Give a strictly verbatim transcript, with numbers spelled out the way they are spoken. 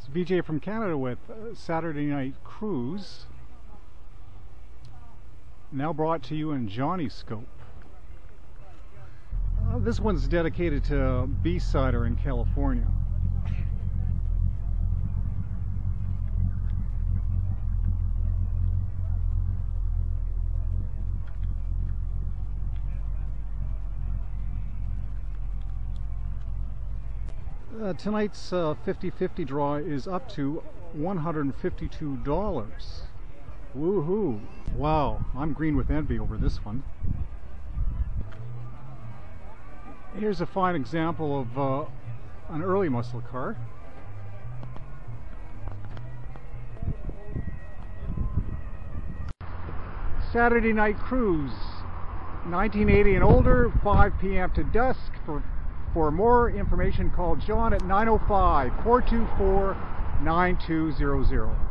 It's V J from Canada with uh, Saturday Night Cruise, now brought to you in Johnny Scope. Uh, this one's dedicated to B-Sider in California. Uh, tonight's fifty fifty uh, draw is up to one hundred fifty-two dollars. Woohoo! Wow, I'm green with envy over this one. Here's a fine example of uh, an early muscle car. Saturday Night Cruise, nineteen eighty and older, five P M to dusk. For For more information, call John at nine oh five, four two four, nine two zero zero.